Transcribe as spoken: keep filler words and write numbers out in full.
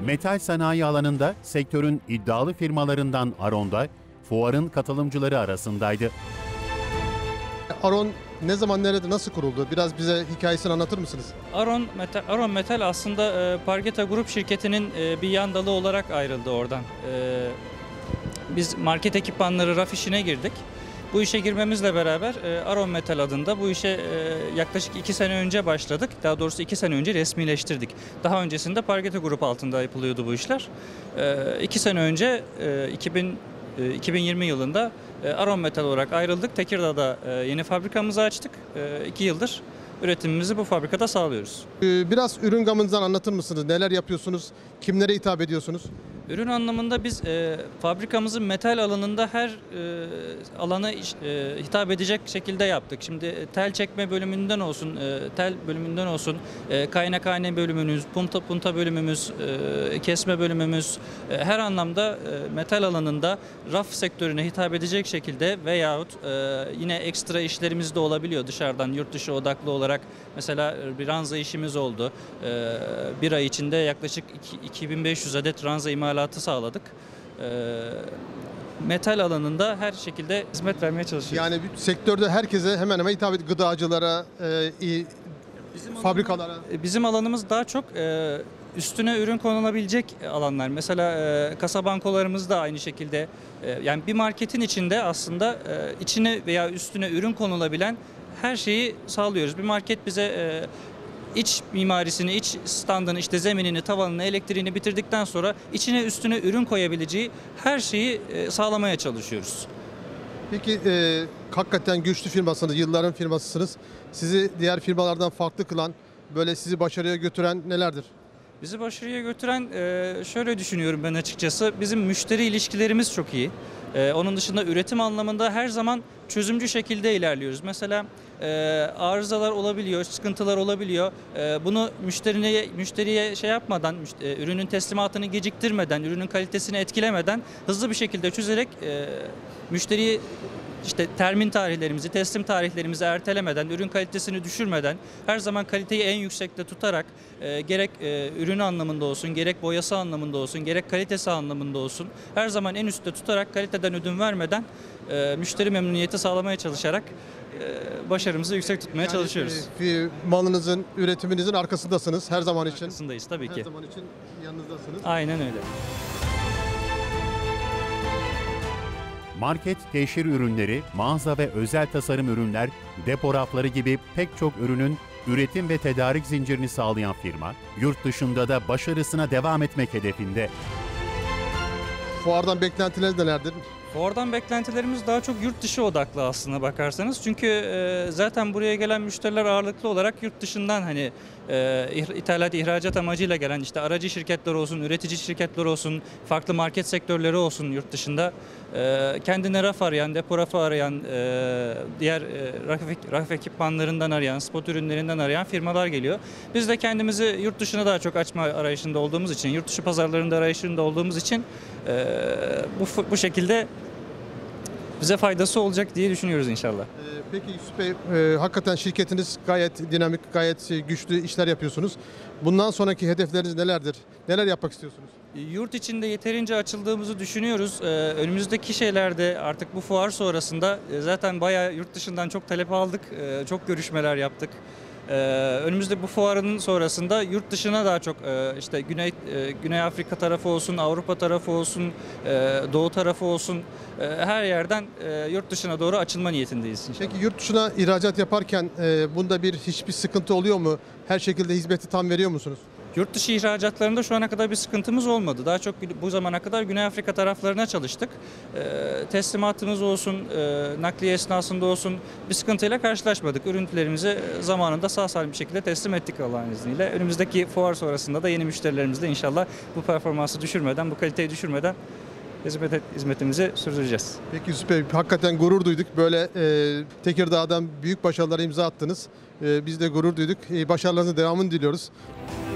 Metal sanayi alanında sektörün iddialı firmalarından Aron'da fuarın katılımcıları arasındaydı. Aron ne zaman, nerede, nasıl kuruldu? Biraz bize hikayesini anlatır mısınız? Aron Metal, Aron Metal aslında e, Pargeta Grup şirketinin e, bir yan dalı olarak ayrıldı oradan. E, biz market ekipmanları raf işine girdik. Bu işe girmemizle beraber e, Aron Metal adında bu işe e, yaklaşık iki sene önce başladık. Daha doğrusu iki sene önce resmileştirdik. Daha öncesinde Pargeta Grup altında yapılıyordu bu işler. E, iki sene önce e, iki bin, e, iki bin yirmi yılında e, Aron Metal olarak ayrıldık. Tekirdağ'da e, yeni fabrikamızı açtık. E, iki yıldır üretimimizi bu fabrikada sağlıyoruz. Biraz ürün gamınızdan anlatır mısınız? Neler yapıyorsunuz? Kimlere hitap ediyorsunuz? Ürün anlamında biz e, fabrikamızı metal alanında her e, alana e, hitap edecek şekilde yaptık. Şimdi e, tel çekme bölümünden olsun, e, tel bölümünden olsun, e, kaynakhane bölümümüz, punta punta bölümümüz, e, kesme bölümümüz, e, her anlamda e, metal alanında raf sektörüne hitap edecek şekilde veyahut e, yine ekstra işlerimiz de olabiliyor dışarıdan yurt dışı odaklı olarak. Mesela bir ranza işimiz oldu. E, bir ay içinde yaklaşık iki bin beş yüz adet ranza imalatı sağladık. E, metal alanında her şekilde hizmet vermeye çalışıyoruz. Yani sektörde herkese hemen hemen hitap ediyor. Gıdacılara, e, Bizim fabrikalara. Alanımız, bizim alanımız daha çok e, üstüne ürün konulabilecek alanlar. Mesela e, kasa bankolarımız da aynı şekilde. E, yani bir marketin içinde aslında e, içine veya üstüne ürün konulabilen her şeyi sağlıyoruz. Bir market bize e, iç mimarisini, iç standını, işte zeminini, tavanını, elektriğini bitirdikten sonra içine üstüne ürün koyabileceği her şeyi e, sağlamaya çalışıyoruz. Peki e, hakikaten güçlü firmasınız, yılların firmasısınız. Sizi diğer firmalardan farklı kılan, böyle sizi başarıya götüren nelerdir? Bizi başarıya götüren e, şöyle düşünüyorum ben açıkçası. Bizim müşteri ilişkilerimiz çok iyi. E, onun dışında üretim anlamında her zaman çözümcü şekilde ilerliyoruz. Mesela e, arızalar olabiliyor, sıkıntılar olabiliyor. E, bunu müşteriye, müşteriye şey yapmadan, müşteri, e, ürünün teslimatını geciktirmeden, ürünün kalitesini etkilemeden hızlı bir şekilde çözerek e, müşteriyi İşte termin tarihlerimizi, teslim tarihlerimizi ertelemeden, ürün kalitesini düşürmeden, her zaman kaliteyi en yüksekte tutarak e, gerek e, ürünü anlamında olsun, gerek boyası anlamında olsun, gerek kalitesi anlamında olsun, her zaman en üstte tutarak kaliteden ödün vermeden e, müşteri memnuniyeti sağlamaya çalışarak e, başarımızı yüksek tutmaya Yani, çalışıyoruz. E, malınızın, üretiminizin arkasındasınız her zaman için. Arkasındayız tabii ki. Her zaman için yanınızdasınız. Aynen öyle. Market, teşhir ürünleri, mağaza ve özel tasarım ürünler, depo rafları gibi pek çok ürünün üretim ve tedarik zincirini sağlayan firma, yurt dışında da başarısına devam etmek hedefinde. Fuardan beklentileriniz nelerdir? Fuardan beklentilerimiz daha çok yurt dışı odaklı aslına bakarsanız. Çünkü e, zaten buraya gelen müşteriler ağırlıklı olarak yurt dışından hani e, ithalat, ihracat amacıyla gelen işte aracı şirketler olsun, üretici şirketler olsun, farklı market sektörleri olsun yurt dışında. E, kendine raf arayan, depo rafı arayan, e, diğer e, raf, raf ekipmanlarından arayan, spot ürünlerinden arayan firmalar geliyor. Biz de kendimizi yurt dışına daha çok açma arayışında olduğumuz için, yurt dışı pazarlarında arayışında olduğumuz için e, bu, bu şekilde bize faydası olacak diye düşünüyoruz inşallah. Ee, peki Yusuf Bey, e, hakikaten şirketiniz gayet dinamik, gayet güçlü işler yapıyorsunuz. Bundan sonraki hedefleriniz nelerdir? Neler yapmak istiyorsunuz? Yurt içinde yeterince açıldığımızı düşünüyoruz. Ee, önümüzdeki şeylerde artık bu fuar sonrasında e, zaten bayağı yurt dışından çok talep aldık, e, çok görüşmeler yaptık. Ee, önümüzde bu fuarının sonrasında yurt dışına daha çok e, işte Güney e, Güney Afrika tarafı olsun, Avrupa tarafı olsun, e, Doğu tarafı olsun, e, her yerden e, yurt dışına doğru açılma niyetindeyiz inşallah. Peki yurt dışına ihracat yaparken e, bunda bir hiçbir sıkıntı oluyor mu? Her şekilde hizmeti tam veriyor musunuz? Yurt dışı ihracatlarında şu ana kadar bir sıkıntımız olmadı. Daha çok bu zamana kadar Güney Afrika taraflarına çalıştık. E, teslimatımız olsun, e, nakliye esnasında olsun bir sıkıntıyla karşılaşmadık. Ürünlerimizi zamanında sağ salim bir şekilde teslim ettik Allah'ın izniyle. Önümüzdeki fuar sonrasında da yeni müşterilerimizle inşallah bu performansı düşürmeden, bu kaliteyi düşürmeden hizmet, hizmetimizi sürdüreceğiz. Peki Yusuf Bey, hakikaten gurur duyduk. Böyle e, Tekirdağ'dan büyük başarılara imza attınız. E, biz de gurur duyduk. E, başarılarınızın devamını diliyoruz.